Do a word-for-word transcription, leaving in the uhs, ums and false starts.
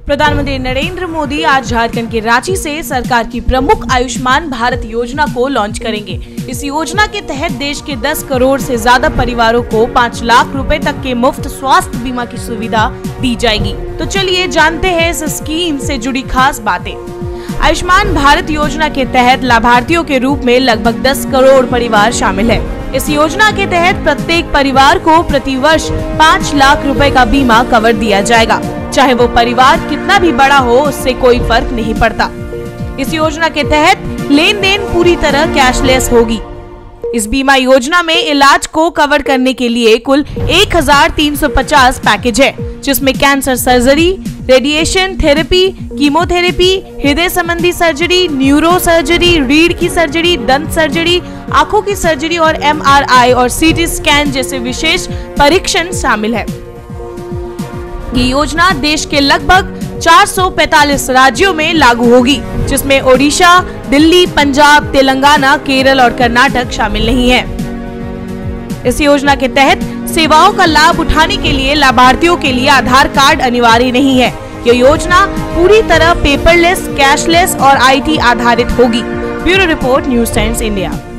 प्रधानमंत्री नरेंद्र मोदी आज झारखंड के रांची से सरकार की प्रमुख आयुष्मान भारत योजना को लॉन्च करेंगे। इस योजना के तहत देश के दस करोड़ से ज्यादा परिवारों को पाँच लाख रुपए तक के मुफ्त स्वास्थ्य बीमा की सुविधा दी जाएगी। तो चलिए जानते हैं इस स्कीम से जुड़ी खास बातें। आयुष्मान भारत योजना के तहत लाभार्थियों के रूप में लगभग दस करोड़ परिवार शामिल है। इस योजना के तहत प्रत्येक परिवार को प्रति वर्ष पाँच लाख रुपए का बीमा कवर दिया जाएगा। चाहे वो परिवार कितना भी बड़ा हो, उससे कोई फर्क नहीं पड़ता। इस योजना के तहत लेन देन पूरी तरह कैशलेस होगी। इस बीमा योजना में इलाज को कवर करने के लिए कुल एक हजार तीन सौ पचास पैकेज है, जिसमें cancer surgery, radiation therapy, chemotherapy, हृदय संबंधी सर्जरी, न्यूरो सर्जरी, रीढ़ की सर्जरी, दंत सर्जरी, आंखों की सर्जरी और एम आर आई और सी टी स्कैन जैसे विशेष परीक्षण शामिल है। ये योजना देश के लगभग चार सौ पैंतालीस राज्यों में लागू होगी, जिसमें ओडिशा, दिल्ली, पंजाब, तेलंगाना, केरल और कर्नाटक शामिल नहीं है। इस योजना के तहत सेवाओं का लाभ उठाने के लिए लाभार्थियों के लिए आधार कार्ड अनिवार्य नहीं है। ये योजना पूरी तरह पेपरलेस, कैशलेस और आई टी आधारित होगी। Bureau report, News Times India.